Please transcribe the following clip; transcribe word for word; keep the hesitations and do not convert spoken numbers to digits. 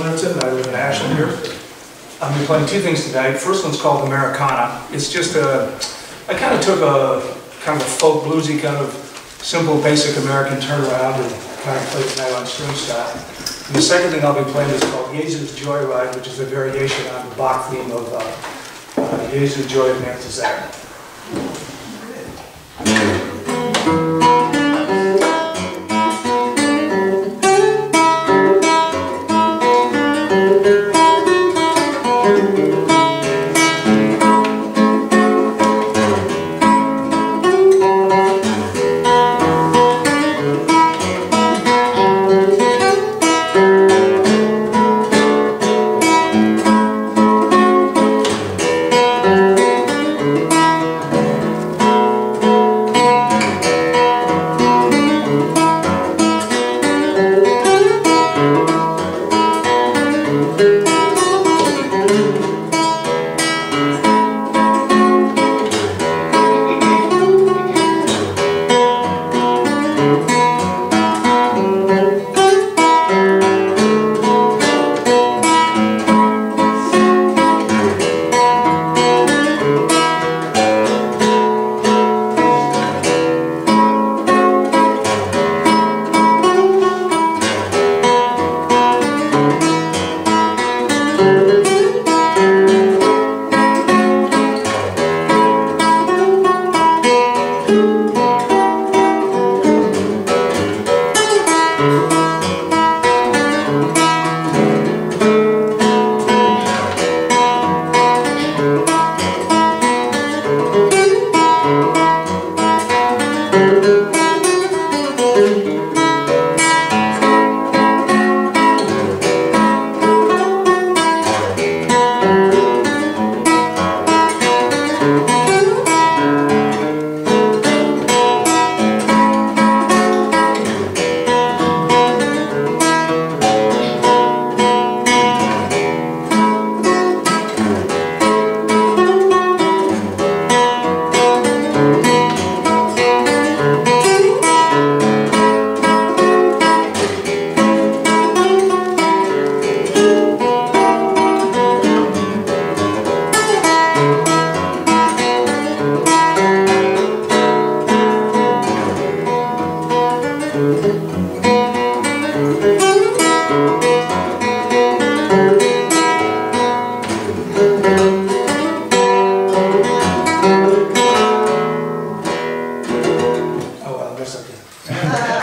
Livingston. I live in Ashland here. I'm going to be playing two things tonight. First one's called Americana. It's just a, I kind of took a kind of a folk bluesy kind of simple basic American turnaround and kind of played tonight on string style. And the second thing I'll be playing is called Jesu's Joyride, which is a variation on the Bach theme of uh, uh, Jesu Joy of Balthazar. Oh, well, that's okay.